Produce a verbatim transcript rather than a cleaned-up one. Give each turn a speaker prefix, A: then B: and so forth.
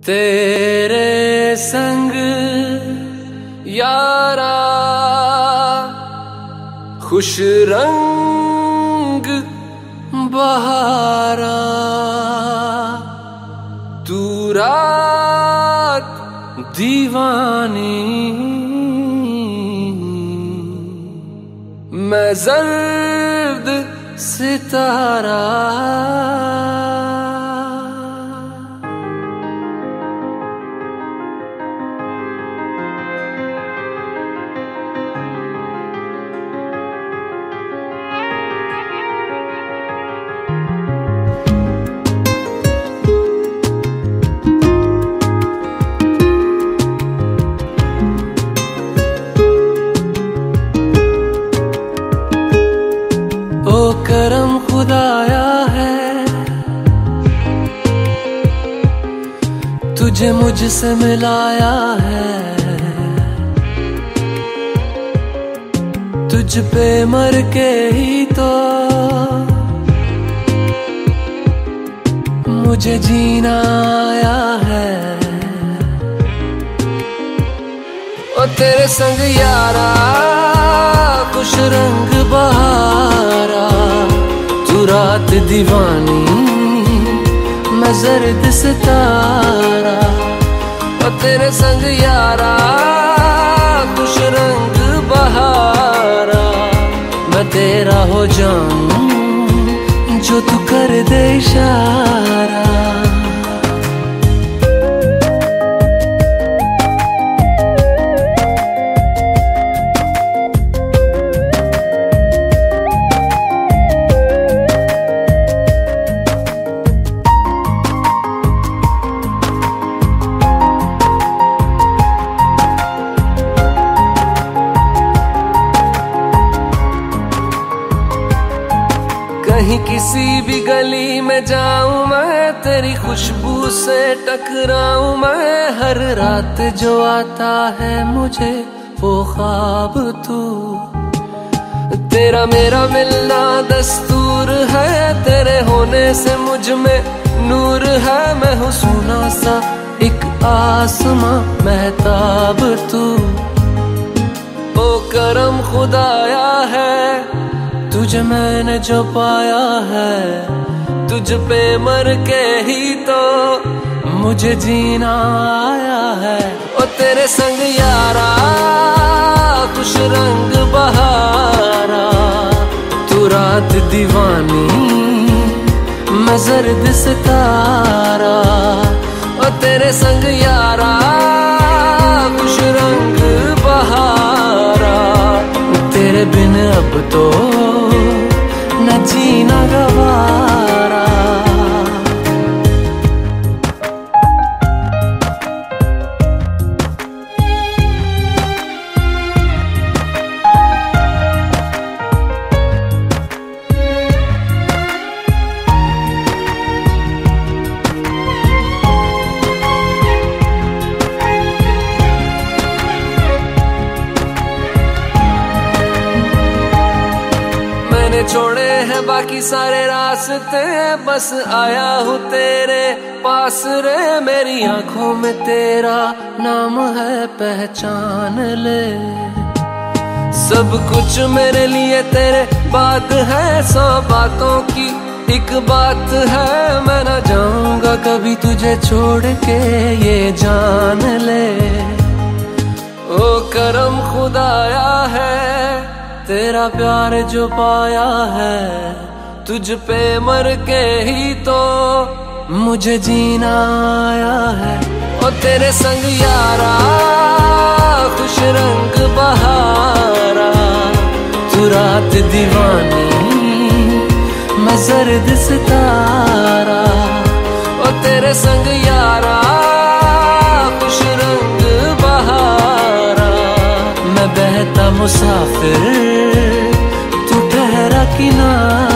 A: तेरे संग यारा खुश रंग बहारा, तू रात दीवानी मैं जर्द सितारा। ओ करम खुदाया है तुझे मुझसे मिलाया है, तुझ पे मर के ही तो मुझे जीना आया है। ओ तेरे संग यारा खुश रंग बहारा, तू रात दीवानी मैं जर्द सितारा। ओ तेरे संग यारा खुश रंग बहारा, मैं तेरा हो जाऊं जो तू कर दे इशारा। कहीं किसी भी गली में जाऊं मैं, तेरी खुशबू से टकराऊं मैं, हर रात जो आता है मुझे वो ख्वाब तू। तेरा मेरा मिलना दस्तूर है, तेरे होने से मुझ में नूर है, मैं हूँ सोना सा एक आसमां महताब तू। ओ करम खुदाया है तुझे मैंने जो पाया है, तुझ पे मर के ही तो मुझे जीना आया है। ओ तेरे संग यारा खुश रंग बहारा, तू रात दीवानी मैं जर्द सितारा। ओ तेरे संग यारा खुश रंग बहारा, तेरे बिन अब तो न जीना गवारा। मैंने छोड़े हैं बाकी सारे रास्ते, बस आया हूँ तेरे पास रे। मेरी आंखों में तेरा नाम है पहचान ले, सब कुछ मेरे लिए तेरे बात है। सौ बातों की एक बात है, मैं ना जाऊंगा कभी तुझे छोड़ के ये जान ले। ओ करम खुदाया है तेरा प्यार जो पाया है, तुझ पे मर के ही तो मुझे जीना आया है। ओ तेरे संग यारा खुश रंग बहारा, तू रात दीवानी मैं जर्द सितारा। ओ तेरे संग यारा खुश रंग बहारा, मैं बहता मुसाफिर तू ठहरा किनारा।